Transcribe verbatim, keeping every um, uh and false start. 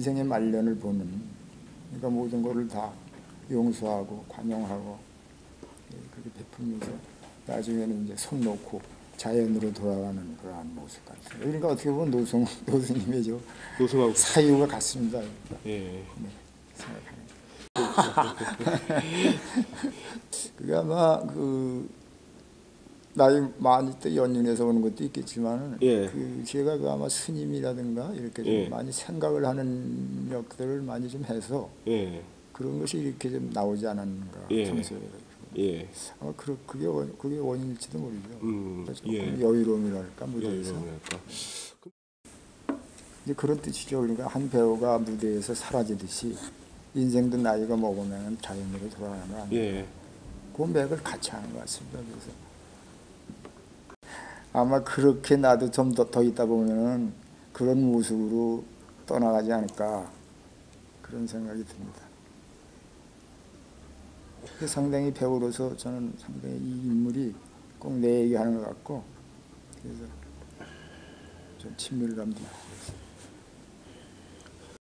인생의 말년을 보는, 그러니까 모든 것을 다 용서하고 관용하고 그렇게 베풀면서 나중에는 이제 손 놓고 자연으로 돌아가는 그러한 모습 같아요. 그러니까 어떻게 보면 노성 노스님의 저 노승하고 사유가 같습니다. 예. 네, 생각하는. 그게 아마 그 나이 많이 또 연륜해서 오는 것도 있겠지만, 예. 그 제가 그 아마 스님이라든가 이렇게 좀 예. 많이 생각을 하는 역들을 많이 좀 해서 예. 그런 것이 이렇게 좀 나오지 않았는가. 예. 평소에. 예. 아마 그, 그게 원, 그게 원인일지도 모르죠. 음, 조금 예. 여유로움이랄까 무대에서. 여유로움이랄까. 이제 그런 뜻이죠. 그러니까 한 배우가 무대에서 사라지듯이 인생도 나이가 먹으면 자연으로 돌아가는 거 아니에요. 예. 그 맥을 같이 하는 것 같습니다. 그래서 아마 그렇게 나도 좀 더 더 있다 보면은 그런 모습으로 떠나가지 않을까 그런 생각이 듭니다. 상당히 배우로서 저는 상당히 이 인물이 꼭 내 얘기하는 것 같고, 그래서 좀 친밀감도 있고.